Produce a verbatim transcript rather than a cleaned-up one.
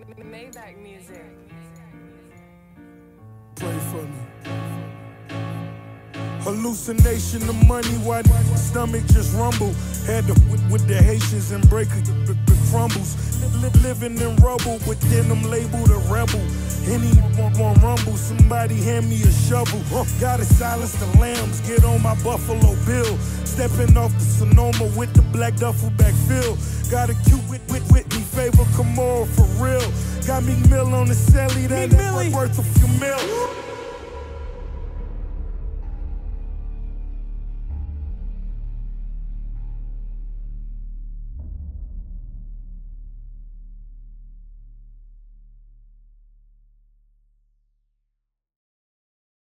Maybach music. Play for me. Hallucination of money, why the stomach just rumble. Had to with, with the Haitians and break it, the, the crumbles. Living in rubble, but then I'm labeled a rebel. Anyone want rumble, somebody hand me a shovel. Gotta silence the lambs, get on my Buffalo Bill. Stepping off the Sonoma with the black duffel bag fill. Got a cute with, with Whitney, favor Camaro for real. Got Meek Mill on the celly, that ain't worth a few mil.